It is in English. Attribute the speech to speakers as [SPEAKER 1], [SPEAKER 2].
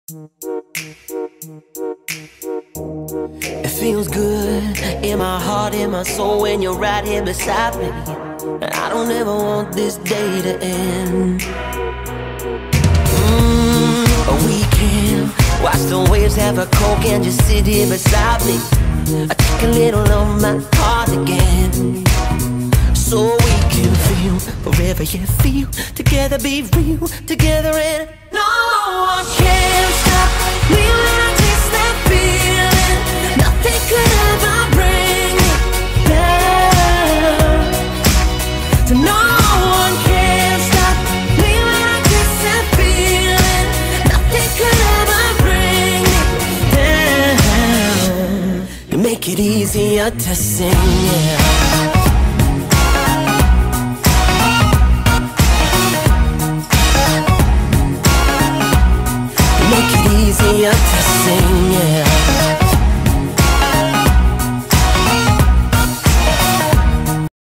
[SPEAKER 1] It feels good in my heart, in my soul when you're right here beside me. And I don't ever want this day to end. We can watch the waves, have a coke and just sit here beside me. I take a little of my heart again, so we can feel forever, yeah, feel together, be real together, and no one can stop me when I taste that feeling. Nothing could ever bring me down. So no one can stop me when I taste that feeling. Nothing could ever bring me down. You make it easier to sing, yeah. Easier to